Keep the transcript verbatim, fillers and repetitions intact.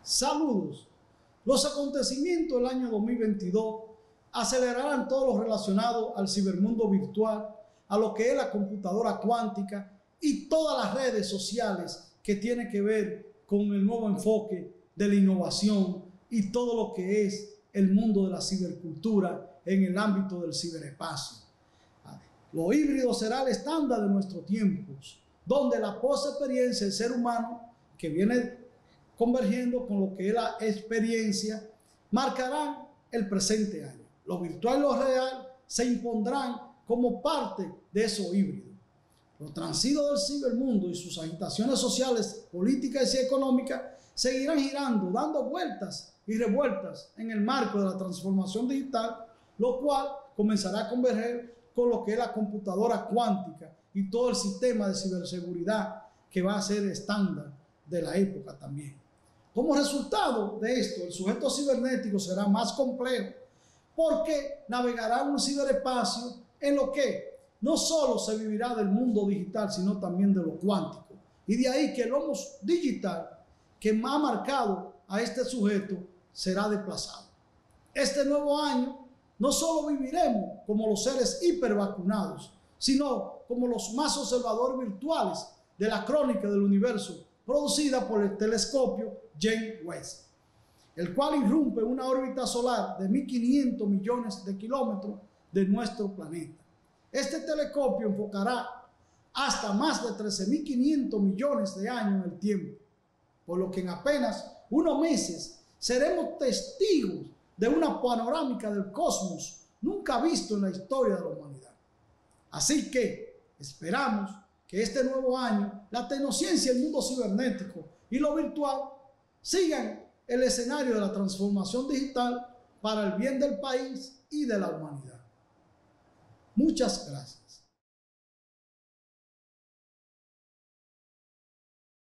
Saludos. Los acontecimientos del año dos mil veintidós acelerarán todo lo relacionado al cibermundo virtual, a lo que es la computadora cuántica y todas las redes sociales que tienen que ver con el nuevo enfoque de la innovación y todo lo que es el mundo de la cibercultura en el ámbito del ciberespacio. Lo híbrido será el estándar de nuestros tiempos, donde la post-experiencia del ser humano, que viene convergiendo con lo que es la experiencia, marcarán el presente año. Lo virtual y lo real se impondrán como parte de eso híbrido. Los transidos del cibermundo y sus agitaciones sociales, políticas y económicas seguirán girando, dando vueltas y revueltas en el marco de la transformación digital, lo cual comenzará a converger con lo que es la computadora cuántica y todo el sistema de ciberseguridad que va a ser estándar de la época también. Como resultado de esto, el sujeto cibernético será más complejo porque navegará un ciberespacio en lo que no solo se vivirá del mundo digital, sino también de lo cuántico. Y de ahí que el homo digital que ha marcado a este sujeto será desplazado. Este nuevo año no solo viviremos como los seres hipervacunados, sino como los más observadores virtuales de la crónica del universo producida por el telescopio James Webb, el cual irrumpe una órbita solar de mil quinientos millones de kilómetros de nuestro planeta. Este telescopio enfocará hasta más de trece mil quinientos millones de años en el tiempo, por lo que en apenas unos meses seremos testigos de una panorámica del cosmos nunca visto en la historia de la humanidad. Así que esperamos que este nuevo año la tecnociencia, el mundo cibernético y lo virtual sigan el escenario de la transformación digital para el bien del país y de la humanidad. Muchas gracias.